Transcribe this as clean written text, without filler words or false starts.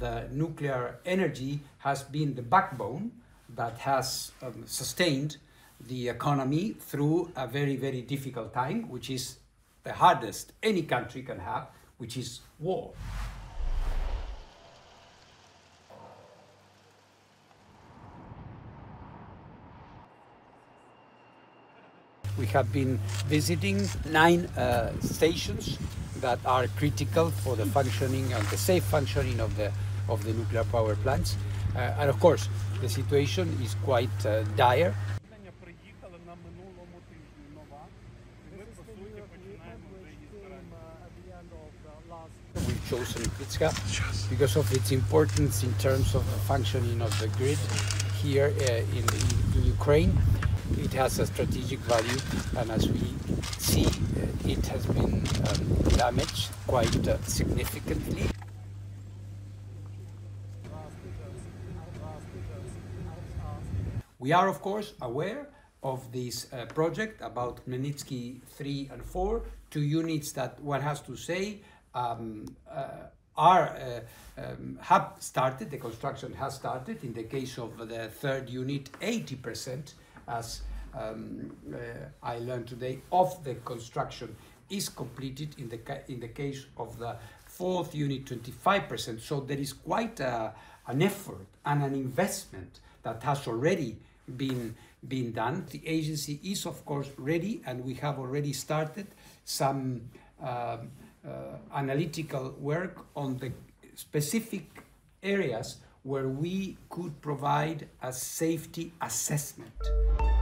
the nuclear energy has been the backbone that has sustained the economy through a very, very difficult time, which is the hardest any country can have, which is war. We have been visiting 9 stations that are critical for the functioning and the safe functioning of the nuclear power plants. And of course, the situation is quite dire. We've chosen Cherkasy because of its importance in terms of the functioning of the grid here in Ukraine. It has a strategic value, and as we see, it has been damaged quite significantly. We are, of course, aware of this project about Khmelnytsky 3 and 4, 2 units that one has to say have started, the construction has started. In the case of the 3rd unit, 80%, as I learned today, of the construction is completed. In the case of the 4th unit, 25%. So there is quite an effort and an investment that has already been done. The agency is, of course, ready, and we have already started some analytical work on the specific areas where we could provide a safety assessment.